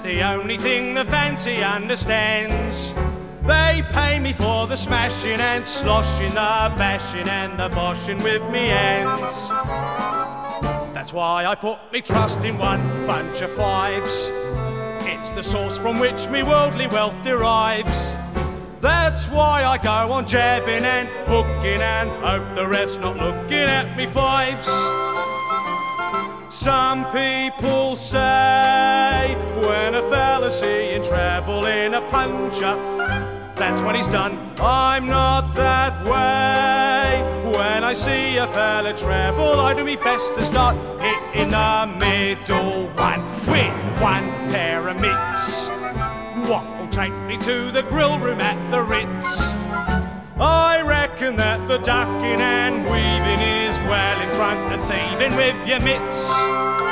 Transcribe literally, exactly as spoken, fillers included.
the only thing the fancy understands. They pay me for the smashing and sloshing, the bashing and the boshing with me hands. That's why I put me trust in one bunch of fives. It's the source from which me worldly wealth derives. That's why I go on jabbing and hooking and hope the ref's not looking at me fives. Some people say when a fella's seeing treble in a punch-up, that's when he's done. I'm not that way. When I see a fella treble, I do me best to start hitting the middle one with one pair of mitts. What'll take me to the grill room at the Ritz? I reckon that the ducking and weaving is well in front of thieving with your mitts.